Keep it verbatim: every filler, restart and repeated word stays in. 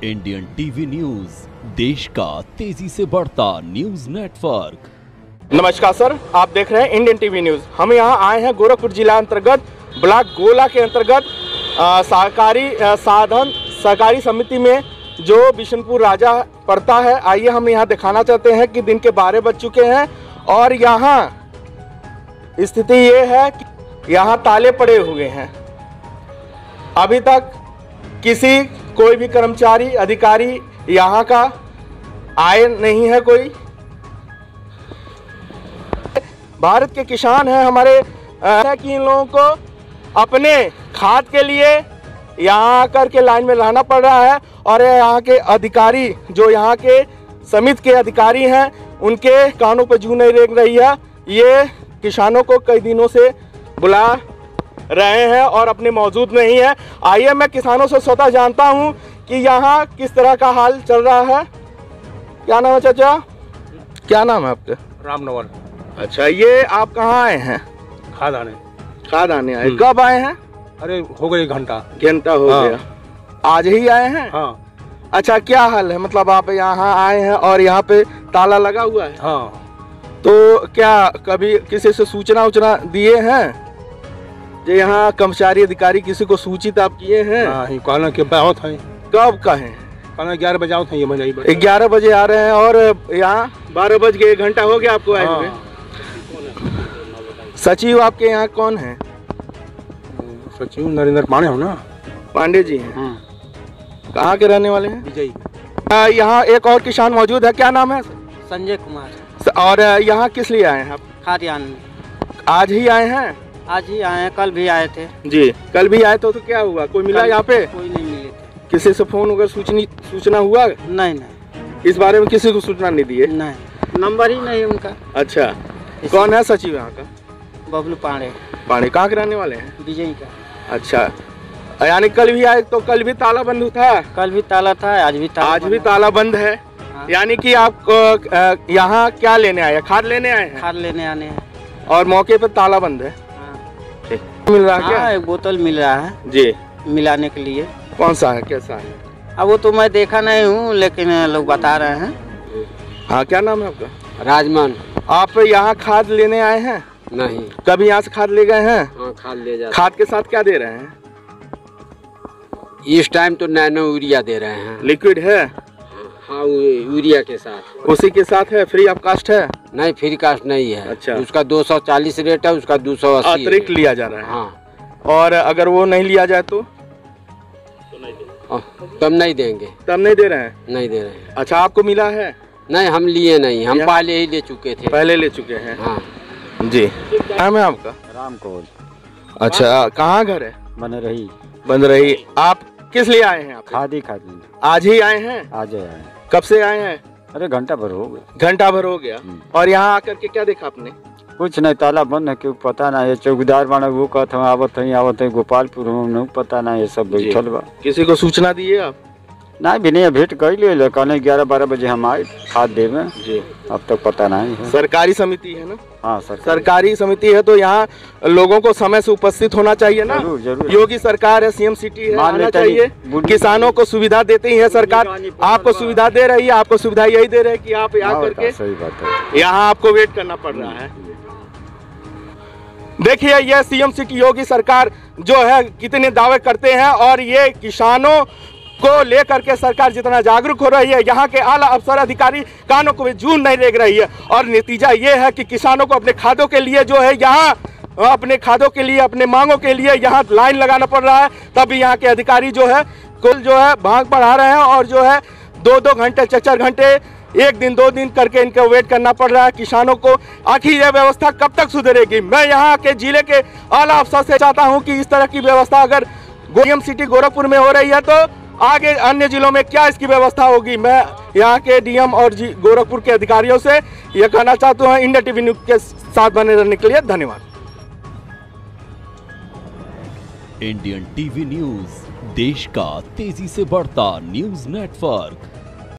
Indian TV news, देश का तेजी से बढ़ता न्यूज नेटवर्क। नमस्कार सर, आप देख रहे हैं इंडियन टीवी न्यूज। हम यहाँ आए हैं गोरखपुर जिला अंतर्गत ब्लॉक गोला के अंतर्गत सहकारी साधन सहकारी समिति में जो बिशनपुर राजा पड़ता है। आइए हम यहाँ दिखाना चाहते हैं कि दिन के बारह बज चुके हैं और यहाँ स्थिति ये है कि यहाँ ताले पड़े हुए हैं। अभी तक किसी कोई भी कर्मचारी अधिकारी यहाँ का आए नहीं है। कोई भारत के किसान हैं हमारे, है कि इन लोगों को अपने खाद के लिए यहाँ आकर के लाइन में रहना पड़ रहा है और यहाँ के अधिकारी जो यहाँ के समिति के अधिकारी हैं उनके कानों पर जू नहीं रेंग रही है। ये किसानों को कई दिनों से बुला रहे हैं और अपने मौजूद नहीं है। आइए मैं किसानों से स्वतः जानता हूं कि यहाँ किस तरह का हाल चल रहा है। क्या नाम है चाचा? क्या नाम है आपका? रामनवर। अच्छा, ये आप कहाँ आए हैं? खाद आने। खाद आने आए? कब आए हैं? अरे हो गए घंटा घंटा हो हाँ। गया। आज ही आए हैं? हाँ। अच्छा, क्या हाल है? मतलब आप यहाँ आए हैं और यहाँ पे ताला लगा हुआ है? हाँ। तो क्या कभी किसी से सूचना उचना दिए हैं? जो यहाँ कर्मचारी अधिकारी किसी को सूचित आप किए हैं? हाँ, कहना कि बहुत है। कब कहें? कहना ग्यारह बजे आओ थे, ये महीना ग्यारह बजे आ रहे हैं और यहाँ बारह बज गए, एक घंटा हो गया आपको आए हुए। सचिव आपके यहाँ कौन है? सचिव नरेंद्र पांडे हो ना? पांडे जी हैं। कहाँ के रहने वाले हैं? विजय। यहाँ एक और किसान मौजूद है, क्या नाम है? संजय कुमार। और यहाँ किस लिए आए हैं आप? खाद्यान्न। आज ही आए हैं? आज ही आए हैं, कल भी आए थे जी। कल भी आए तो, तो क्या हुआ? कोई मिला यहाँ पे? कोई नहीं मिले थे। किसी से फोन वगैरह सूचनी सूचना हुआ? नहीं नहीं, इस बारे में किसी को सूचना नहीं दी है? नहीं, नंबर ही नहीं उनका। अच्छा, कौन है सचिव यहाँ का? बबलू पांडे। पांडे कहाँ के रहने वाले हैं? विजय का। अच्छा, यानी कल भी आए तो कल भी ताला बंद था? कल भी ताला था, आज भी ताला आज भी ताला बंद है। हाँ। यानी कि आप यहाँ क्या लेने आए? खाद लेने आए हैं? खाद लेने आने हैं और मौके पर ताला बंद है। हाँ। मिल रहा है क्या? एक बोतल मिल रहा है जी, मिलाने के लिए। कौन सा है, कैसा है? अब वो तो मैं देखा नहीं हूँ, लेकिन लोग बता रहे हैं। हाँ, क्या नाम है आपका? राजमान। आप यहाँ खाद लेने आए हैं? नहीं। कभी यहाँ से खाद ले गए हैं? हाँ, खाद ले जा। खाद के साथ क्या दे रहे हैं? इस टाइम तो नैनो यूरिया दे रहे हैं। लिक्विड है? हाँ, यूरिया के साथ। उसी के साथ है? फ्री ऑफ कास्ट है? नहीं, फ्री कास्ट नहीं है। अच्छा। उसका दो सौ चालीस रेट है, उसका दो सौ अस्सी अतिरिक्त लिया जा रहा है। हाँ। और अगर वो नहीं लिया जाए तो तब नहीं देंगे। तब नहीं दे रहे हैं? नहीं दे रहे हैं। अच्छा, आपको मिला है? नहीं, हम लिए नहीं, हम पहले ही ले चुके थे। पहले ले चुके हैं? हाँ जी। नाम है आपका? राम कौल। अच्छा, कहाँ घर है? बन रही। बन रही। आप किस लिए आए हैं? खादी खादी। आज ही आए हैं? आज आए। कब से आए हैं? अरे घंटा भर हो गया। घंटा भर हो गया। और यहाँ आकर के क्या देखा आपने? कुछ नहीं, ताला बंद है, क्यों पता ना। ये चौकीदार बना वो कहते हैं आवत है आवत है गोपालपुर में, पता ना ये सब बैठल बा। किसी को सूचना दिए आप? नहीं भी नहीं, भेंट कर ले कहने ग्यारह बारह बजे हम आए खाद देवे जी। अब तक पता नहीं है। सरकारी समिति है ना? हाँ, सरकारी सरकारी समिति है तो यहाँ लोगों को समय से उपस्थित होना चाहिए ना। जरूर जरूर। योगी सरकार है, सीएम सिटी है, आना चाहिए। किसानों को सुविधा देती है सरकार, आपको सुविधा दे रही है। आपको सुविधा यही दे रही है कि आप यहाँ करके, सही बात है, यहाँ आपको वेट करना पड़ रहा है। देखिए, यह सीएम सिटी योगी सरकार जो है कितने दावे करते हैं और ये किसानों को लेकर के सरकार जितना जागरूक हो रही है, यहाँ के आला अफसर अधिकारी कानों को भी जून नहीं रेंग रही है। और नतीजा ये है कि किसानों को अपने खादों के लिए जो है यहाँ अपने खादों के लिए अपने मांगों के लिए यहाँ लाइन लगाना पड़ रहा है। तभी यहाँ के अधिकारी जो है कुल जो है भाग बढ़ा रहे हैं और जो है दो दो घंटे चार चार घंटे एक दिन दो दिन करके इनको वेट करना पड़ रहा है किसानों को। आखिर यह व्यवस्था कब तक सुधरेगी? मैं यहाँ के जिले के आला अफसर से चाहता हूँ कि इस तरह की व्यवस्था अगर सीएम सिटी गोरखपुर में हो रही है तो आगे अन्य जिलों में क्या इसकी व्यवस्था होगी। मैं यहाँ के डीएम और जी गोरखपुर के अधिकारियों से यह कहना चाहता हूँ। इंडिया टीवी न्यूज के साथ बने रहने के लिए धन्यवाद। इंडियन टीवी न्यूज, देश का तेजी से बढ़ता न्यूज नेटवर्क।